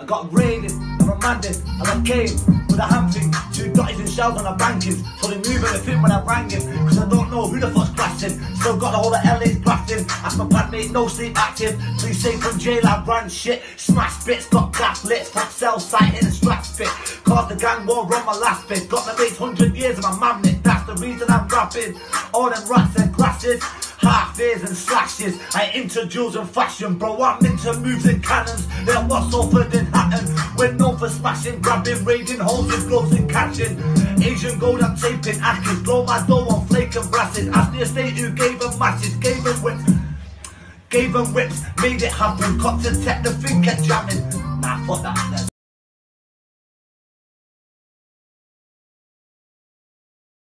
I got raided, I remanded, and I came with a handful, 2 dotties and shells on the bankings. So they move everything when I rang him, cause I don't know who the fuck's crashing. Still got the whole of LA's blasting. Ask my bandmate, no sleep active. Please say from jail I ran shit. Smash bits, got gas lit, fuck cell sighting and strap spit. Caused the gang war on my last bit. Got the mates 100 years of my mammoth. That's the reason I'm rapping. All them rats and glasses, half ears and slashes. I ain't into jewels and fashion, bro. I'm into moves and cannons. They're what's offered in Hatton. We're known for smashing, grabbing, raiding holes with gloves and catching. Asian gold, I'm taping actors. Blow my dough on flake and brasses. Ask the estate who gave them matches, gave them whips. Gave them whips, made it happen. Got to tech, the thing kept jamming. Nah, fuck that.